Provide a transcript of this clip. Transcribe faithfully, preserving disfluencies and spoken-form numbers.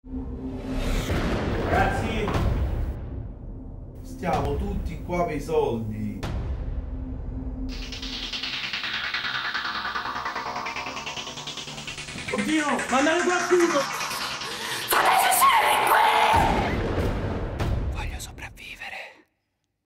Ragazzi, stiamo tutti qua per i soldi. Oddio, mandate qualcuno!